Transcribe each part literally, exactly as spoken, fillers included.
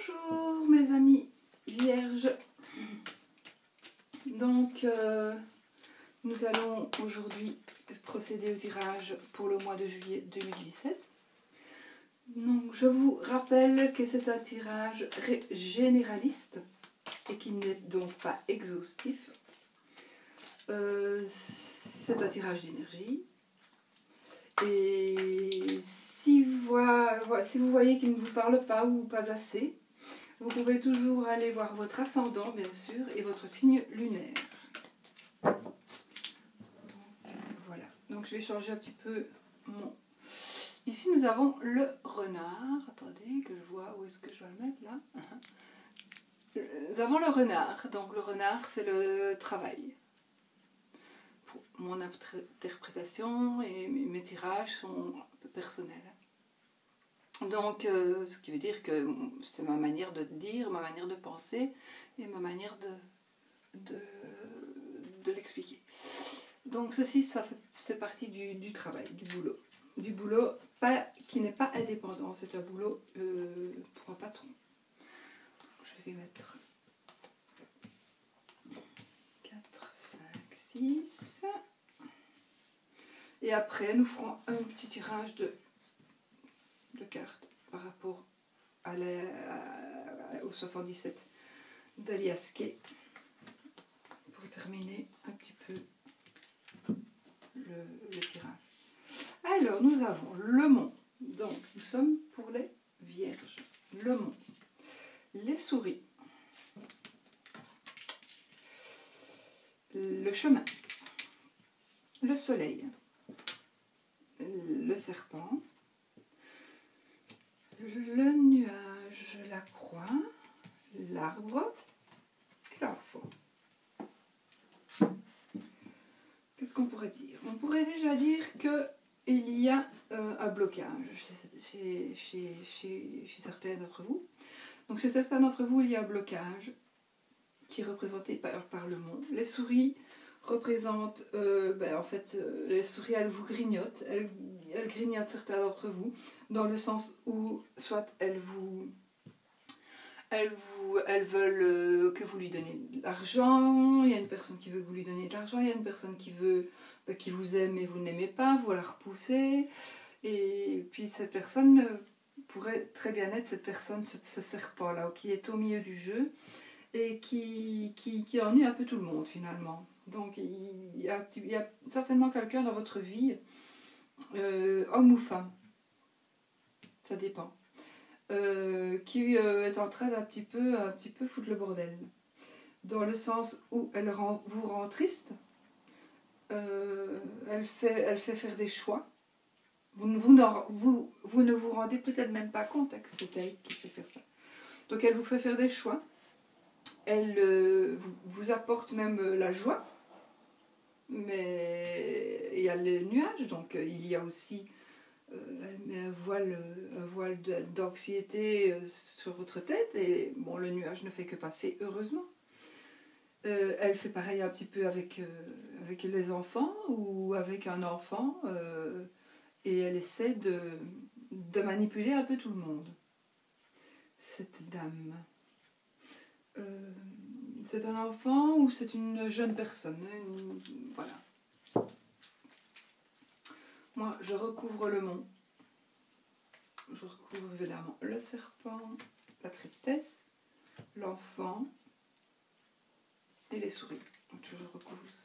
Bonjour mes amis vierges. Donc euh, nous allons aujourd'hui procéder au tirage pour le mois de juillet deux mille dix-sept. Donc je vous rappelle que c'est un tirage généraliste et qui n'est donc pas exhaustif. Euh, c'est un tirage d'énergie. Et si vous, si vous voyez qu'il ne vous parle pas ou pas assez, vous pouvez toujours aller voir votre ascendant, bien sûr, et votre signe lunaire. Donc, voilà. Donc, je vais changer un petit peu mon... Ici, nous avons le renard. Attendez, que je vois où est-ce que je dois le mettre, là. Nous avons le renard. Donc, le renard, c'est le travail. Pour mon interprétation et mes tirages sont un peu personnels. Donc, euh, ce qui veut dire que c'est ma manière de dire, ma manière de penser et ma manière de, de, de l'expliquer. Donc, ceci, ça fait, c'est partie du, du travail, du boulot. Du boulot pas, qui n'est pas indépendant, c'est un boulot euh, pour un patron. Je vais mettre quatre, cinq, six. Et après, nous ferons un petit tirage de de cartes par rapport à la, à, au soixante-dix-sept d'Alias Kay pour terminer un petit peu le, le tirage. Alors, nous avons le mont. Donc, nous sommes pour les vierges. Le mont. Les souris. Le chemin. Le soleil. Le serpent. Le nuage, la croix, l'arbre et l'enfant. Qu'est-ce qu'on pourrait dire? On pourrait déjà dire qu'il y a euh, un blocage chez, chez, chez, chez certains d'entre vous. Donc chez certains d'entre vous, il y a un blocage qui est représenté par, par le mont. Les souris représentent, euh, ben, en fait, euh, les souris, elles vous grignotent, elles, elles grignotent certains d'entre vous, dans le sens où, soit elles vous, elles vous, elles veulent euh, que vous lui donniez de l'argent, il y a une personne qui veut que vous lui donniez de l'argent, il y a une personne qui veut, ben, qui vous aime et vous ne l'aimez pas, vous la repoussez, et puis cette personne pourrait très bien être cette personne, ce, ce serpent-là, qui est au milieu du jeu, et qui, qui, qui ennuie un peu tout le monde finalement. Donc il y a, il y a certainement quelqu'un dans votre vie, euh, homme ou femme, ça dépend, euh, qui euh, est en train d'un petit peu, un petit peu foutre le bordel. Dans le sens où elle rend, vous rend triste, euh, elle, fait, elle fait faire des choix. Vous ne vous, vous, vous, ne vous rendez peut-être même pas compte que c'est elle qui fait faire ça. Donc elle vous fait faire des choix. Elle euh, vous apporte même la joie, mais il y a le nuage, donc euh, il y a aussi, euh, elle met un voile, un voile d'anxiété euh, sur votre tête, et bon, le nuage ne fait que passer, heureusement. Euh, elle fait pareil un petit peu avec, euh, avec les enfants, ou avec un enfant, euh, et elle essaie de, de manipuler un peu tout le monde, cette dame. Euh, c'est un enfant ou c'est une jeune personne, une, voilà. Moi, je recouvre le mont. Je recouvre évidemment le serpent, la tristesse, l'enfant et les souris. Donc, je recouvre ça.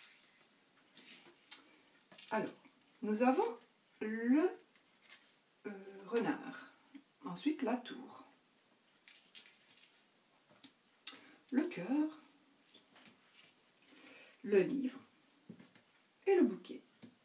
Alors, nous avons le euh, renard. Ensuite, la tour. Le cœur, le livre et le bouquet.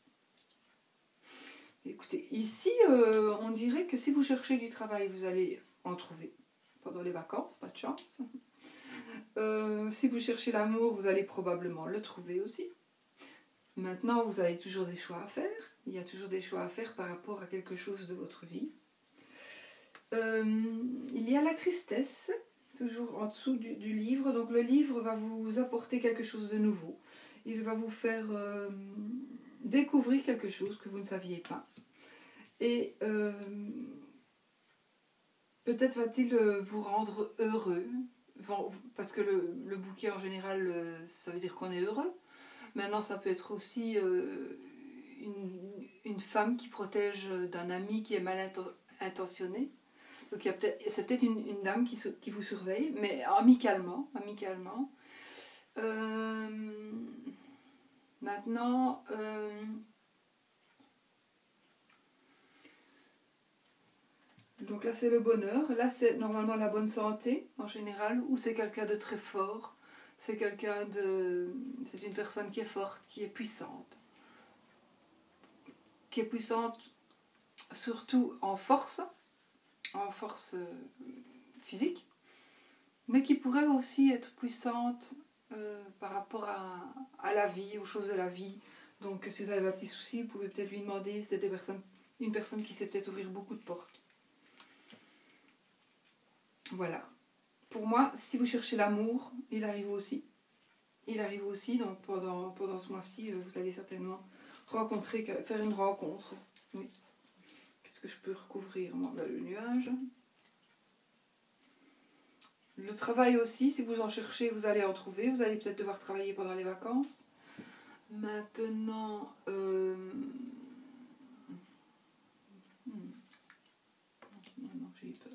Écoutez, ici, euh, on dirait que si vous cherchez du travail, vous allez en trouver pendant les vacances, pas de chance. Euh, si vous cherchez l'amour, vous allez probablement le trouver aussi. Maintenant, vous avez toujours des choix à faire. Il y a toujours des choix à faire par rapport à quelque chose de votre vie. Euh, il y a la tristesse. Toujours en dessous du, du livre. Donc le livre va vous apporter quelque chose de nouveau. Il va vous faire euh, découvrir quelque chose que vous ne saviez pas. Et euh, peut-être va-t-il euh, vous rendre heureux, parce que le, le bouquet en général, euh, ça veut dire qu'on est heureux. Maintenant, ça peut être aussi euh, une, une femme qui protège d'un ami qui est mal intentionné. Donc il y a peut-être, c'est peut-être une, une dame qui, qui vous surveille, mais amicalement. amicalement. Euh, maintenant, euh, donc là c'est le bonheur, là c'est normalement la bonne santé en général, ou c'est quelqu'un de très fort, c'est quelqu'un de, c'est une personne qui est forte, qui est puissante, qui est puissante surtout en force, en force physique, mais qui pourrait aussi être puissante euh, par rapport à, à la vie, aux choses de la vie. Donc si vous avez un petit souci, vous pouvez peut-être lui demander, c'est des personnes, une personne qui sait peut-être ouvrir beaucoup de portes. Voilà. Pour moi, si vous cherchez l'amour, il arrive aussi. Il arrive aussi, donc pendant, pendant ce mois-ci, vous allez certainement rencontrer, faire une rencontre. Oui. Qu'est-ce que je peux recouvrir, moi? Ben, le nuage. Le travail aussi, si vous en cherchez, vous allez en trouver. Vous allez peut-être devoir travailler pendant les vacances. Maintenant, euh... hmm. non, non, j'ai eu peur.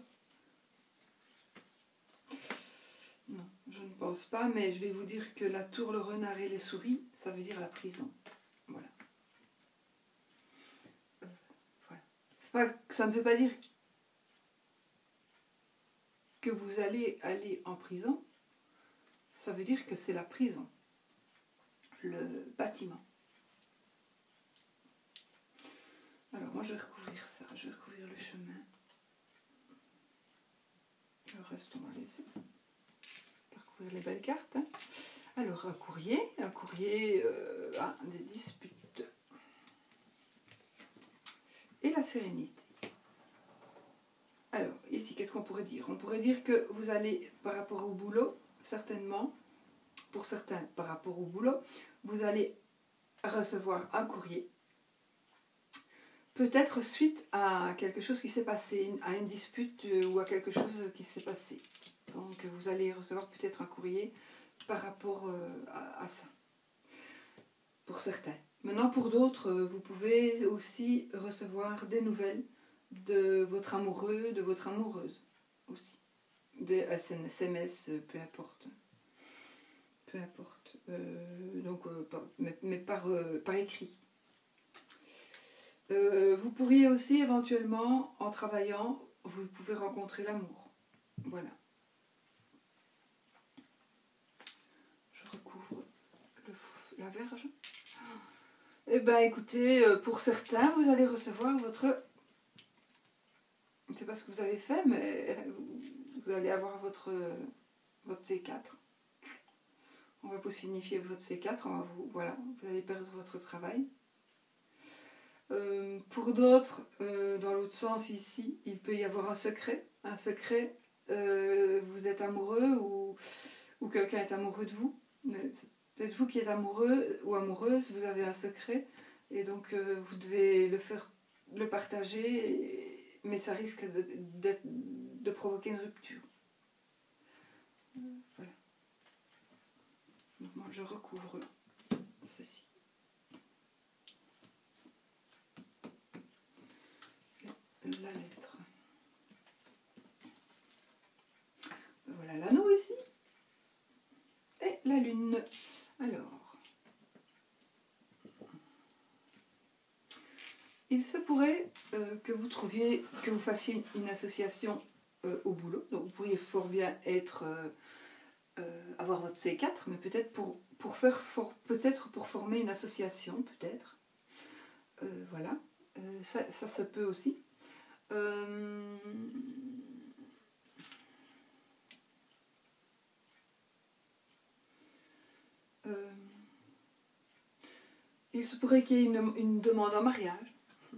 Non, je ne pense pas, mais je vais vous dire que la tour, le renard et les souris, ça veut dire la prison. Voilà. Euh, voilà. C'est pas, ça ne veut pas dire que vous allez aller en prison. Ça veut dire que c'est la prison. Le bâtiment. Alors moi je vais recouvrir ça, je vais recouvrir le chemin. Le reste on va laisser. Parcourir les belles cartes. Hein. Alors un courrier, un courrier, euh, ah, des disputes. Et la sérénité. Alors ici qu'est-ce qu'on pourrait dire? On pourrait dire que vous allez par rapport au boulot, certainement, pour certains par rapport au boulot, vous allez recevoir un courrier. Peut-être suite à quelque chose qui s'est passé, à une dispute ou à quelque chose qui s'est passé. Donc vous allez recevoir peut-être un courrier par rapport à, à ça. Pour certains. Maintenant pour d'autres, vous pouvez aussi recevoir des nouvelles de votre amoureux, de votre amoureuse aussi. Des S M S, peu importe. Peu importe. Euh, donc, euh, par, mais, mais par, euh, par écrit. Euh, vous pourriez aussi éventuellement, en travaillant, vous pouvez rencontrer l'amour. Voilà. Je recouvre le, la verge. Eh bien, écoutez, pour certains, vous allez recevoir votre... Je ne sais pas ce que vous avez fait, mais vous allez avoir votre, votre C quatre. On va vous signifier votre C quatre. On va vous, voilà, vous allez perdre votre travail. Euh, pour d'autres, euh, dans l'autre sens ici, il peut y avoir un secret. Un secret, euh, vous êtes amoureux ou, ou quelqu'un est amoureux de vous. C'est peut-être vous qui êtes amoureux ou amoureuse, vous avez un secret et donc euh, vous devez le faire, le partager, et, mais ça risque de, de, de provoquer une rupture. Voilà. Donc moi je recouvre ceci. La lettre. Voilà l'anneau ici. Et la lune. Alors. Il se pourrait euh, que vous trouviez, que vous fassiez une association euh, au boulot. Donc vous pourriez fort bien être, euh, euh, avoir votre C quatre, mais peut-être pour, pour faire, for, peut-être pour former une association, peut-être. Euh, voilà. Euh, ça, ça se peut aussi. Euh, euh, il se pourrait qu'il y ait une, une demande en mariage.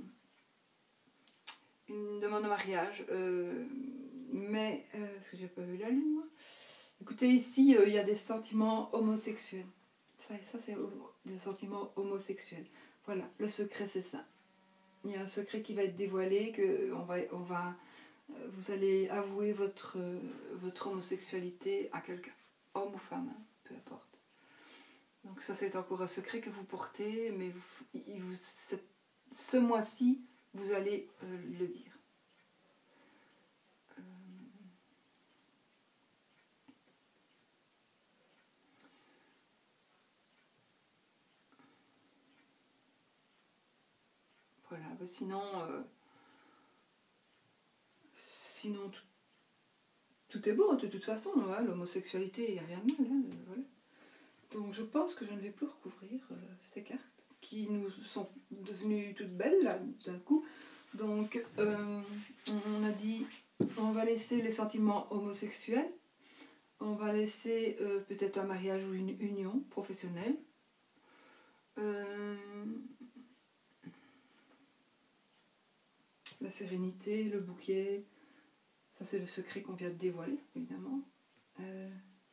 Une demande en mariage. Euh, mais, euh, est-ce que j'ai pas vu la lune, moi? Écoutez, ici, euh, il y a des sentiments homosexuels. Ça, ça c'est des sentiments homosexuels. Voilà, le secret, c'est ça. Il y a un secret qui va être dévoilé, que on va, on va, vous allez avouer votre, votre homosexualité à quelqu'un, homme ou femme, hein, peu importe. Donc ça c'est encore un secret que vous portez, mais vous, il vous, ce, ce mois-ci, vous allez euh, le dire. Euh... Voilà, bah sinon, euh, sinon tout, tout est beau de toute façon, hein, l'homosexualité, il n'y a rien de mal. Hein, voilà. Donc je pense que je ne vais plus recouvrir euh, ces cartes qui nous sont devenues toutes belles là d'un coup. Donc euh, on a dit on va laisser les sentiments homosexuels, on va laisser euh, peut-être un mariage ou une union professionnelle. Euh, la sérénité, le bouquet, ça c'est le secret qu'on vient de dévoiler évidemment. Euh,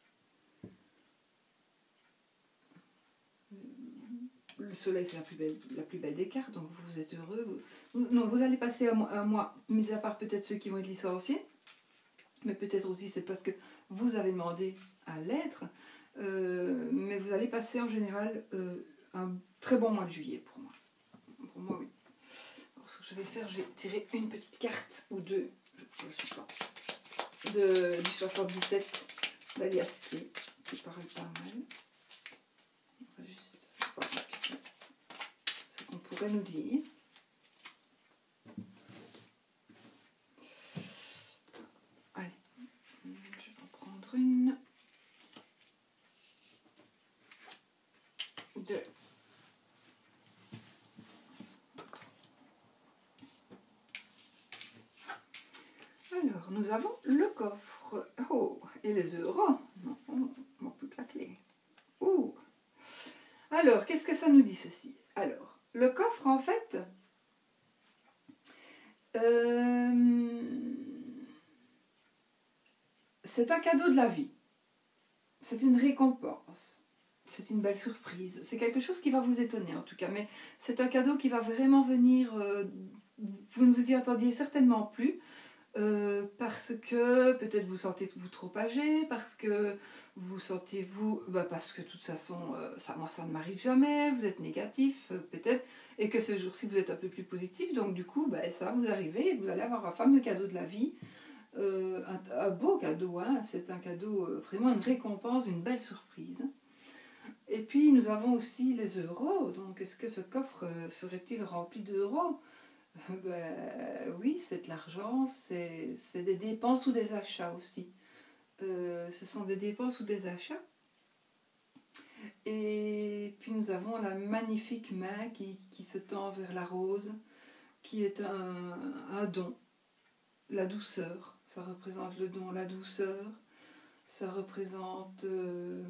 Le soleil, c'est la plus belle, la plus belle des cartes, donc vous êtes heureux. Vous, non, vous allez passer un mois, un mois, mis à part peut-être ceux qui vont être licenciés, mais peut-être aussi c'est parce que vous avez demandé à l'être, euh, mais vous allez passer en général euh, un très bon mois de juillet pour moi. Pour moi, oui. Alors, ce que je vais faire, je vais tirer une petite carte ou deux, je ne sais pas, de, du soixante-dix-sept d'Aliastier, qui parle pas mal. On va juste voir ce qu'on pourrait nous dire. Allez, je vais en prendre une, deux. Alors, nous avons le coffre. Oh, et les euros. Non, on ne plus que la clé. Oh. Alors, qu'est-ce que ça nous dit ceci? Alors, le coffre, en fait, euh, c'est un cadeau de la vie. C'est une récompense. C'est une belle surprise. C'est quelque chose qui va vous étonner, en tout cas. Mais c'est un cadeau qui va vraiment venir... Euh, vous ne vous y attendiez certainement plus. Euh, parce que peut-être vous sentez-vous trop âgé, parce que vous sentez-vous, bah parce que de toute façon, euh, ça, moi ça ne m'arrive jamais, vous êtes négatif euh, peut-être, et que ce jour-ci vous êtes un peu plus positif, donc du coup bah, ça va vous arriver, et vous allez avoir un fameux cadeau de la vie, euh, un, un beau cadeau, hein, c'est un cadeau, euh, vraiment une récompense, une belle surprise. Et puis nous avons aussi les euros, donc est-ce que ce coffre euh, serait-il rempli d'euros? Ben, oui, c'est de l'argent, c'est des dépenses ou des achats aussi. Euh, ce sont des dépenses ou des achats. Et puis nous avons la magnifique main qui, qui se tend vers la rose, qui est un, un don, la douceur. Ça représente le don, la douceur. Ça représente euh,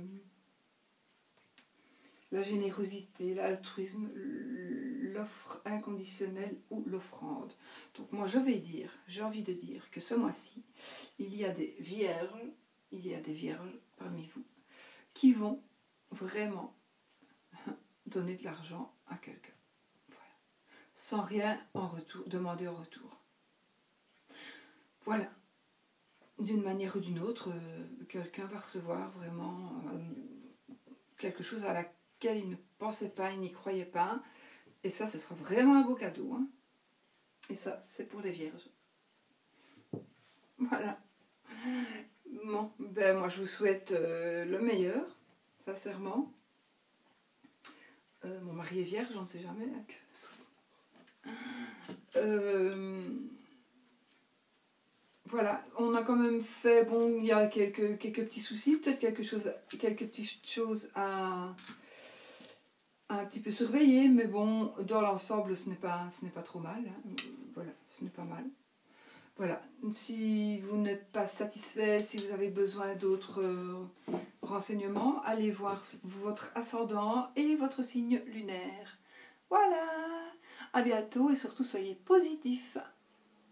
la générosité, l'altruisme, l'offre inconditionnelle ou l'offrande. Donc moi je vais dire, j'ai envie de dire que ce mois-ci, il y a des vierges, il y a des vierges parmi vous qui vont vraiment donner de l'argent à quelqu'un. Voilà. Sans rien en retour, demander en retour. Voilà. D'une manière ou d'une autre, euh, quelqu'un va recevoir vraiment euh, quelque chose à laquelle il ne pensait pas, il n'y croyait pas. Et ça, ce sera vraiment un beau cadeau. Hein. Et ça, c'est pour les vierges. Voilà. Bon, ben moi, je vous souhaite euh, le meilleur, sincèrement. Euh, mon mari est vierge, j'en sais jamais. Euh, voilà, on a quand même fait, bon, il y a quelques, quelques petits soucis, peut-être quelque chose, quelques petites choses à... un petit peu surveillé, mais bon, dans l'ensemble, ce n'est pas, ce n'est pas trop mal. Hein. Voilà, ce n'est pas mal. Voilà, si vous n'êtes pas satisfait, si vous avez besoin d'autres euh, renseignements, allez voir votre ascendant et votre signe lunaire. Voilà, à bientôt et surtout soyez positifs.